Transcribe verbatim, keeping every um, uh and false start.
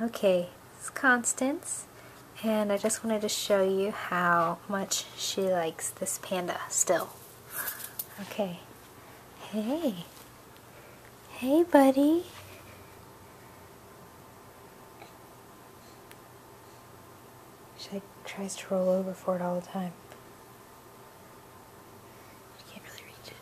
Okay, it's Constance, and I just wanted to show you how much she likes this panda still. Okay. Hey. Hey, buddy. She like, tries to roll over for it all the time. She can't really reach it.